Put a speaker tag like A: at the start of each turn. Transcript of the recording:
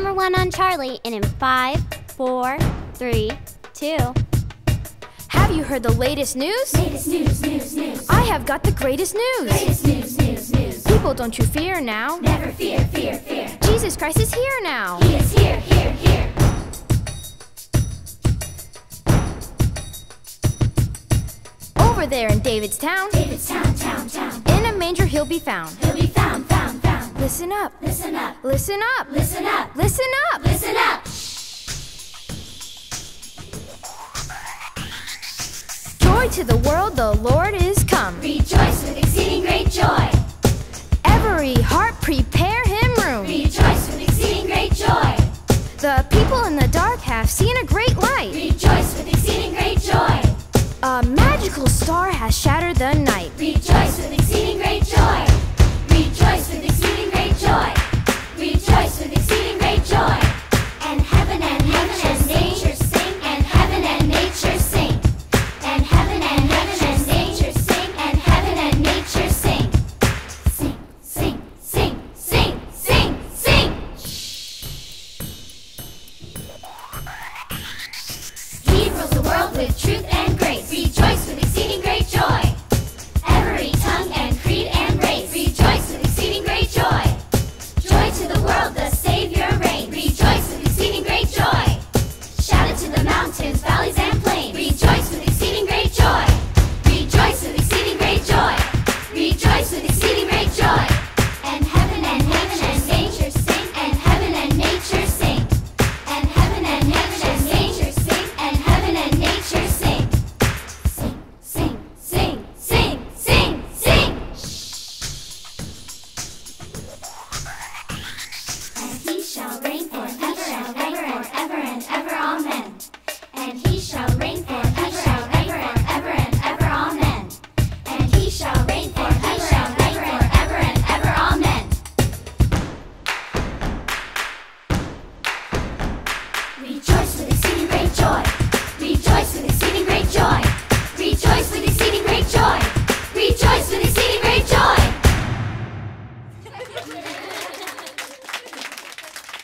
A: timer 1 on Charlie, and in 5, 4, 3, 2.
B: Have you heard the latest news?
C: Latest news.
B: I have got the greatest news.
C: Latest news.
B: People, don't you fear now.
C: Never fear.
B: Jesus Christ is here now.
C: He is here.
B: Over there in David's town.
C: Town.
B: In a manger he'll be found.
C: He'll be found.
B: Listen up.
C: Listen up.
B: Listen up.
C: Listen up.
B: Listen up.
C: Listen up.
B: Joy to the world, the Lord is come.
C: Rejoice with exceeding great joy.
B: Every heart prepare him room.
C: Rejoice with exceeding great joy.
B: The people in the dark have seen a great light.
C: Rejoice with exceeding great joy.
B: A magical star has shattered the night.
C: Rejoice with exceeding great joy. Rejoice with exceeding great joy. Rejoice with exceeding great joy. And heaven and nature sing. And heaven and nature sing. And heaven and nature sing. And heaven and nature sing. Sing. He rules the world with truth and grace. Rejoice with exceeding great joy. Every tongue and creed and race. Rejoice with exceeding great joy. Joy to the world, the Savior reigns. Rejoice with exceeding great joy. Shout it to the mountains, valleys, and plains. Rejoice with exceeding great joy. Rejoice with exceeding great joy. Rejoice with exceeding great joy. And heaven and nature sing. And heaven and nature sing. And heaven and nature sing. And heaven and nature sing. Sing. And he shall reign forever and ever, amen. And he shall reign forever and ever, amen. And he shall reign forever and ever, amen. Rejoice with